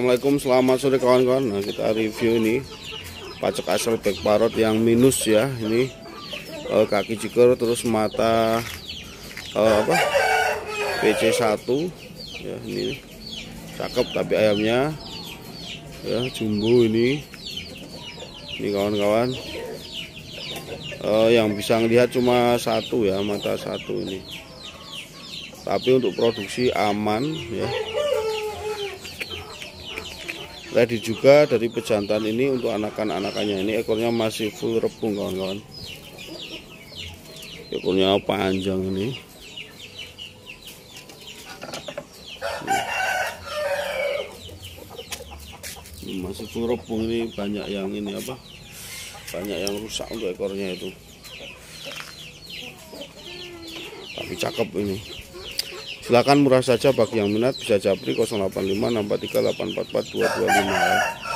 Assalamualaikum, selamat sore kawan-kawan. Nah, kita review ini pacak asal back parrot yang minus ya. Ini kaki ciker, terus mata PC1 ya. Ini cakep tapi ayamnya ya jumbo ini kawan-kawan. Yang bisa ngelihat cuma satu ya, mata satu ini, tapi untuk produksi aman ya. Ready juga dari pejantan ini untuk anakannya. Ini ekornya masih full rebung kawan-kawan. Ekornya panjang ini. Ini masih full rebung, ini banyak yang ini apa? Banyak yang rusak untuk ekornya itu. Tapi cakep ini. Silakan murah saja, bagi yang minat bisa japri 085 643 844 225 ya.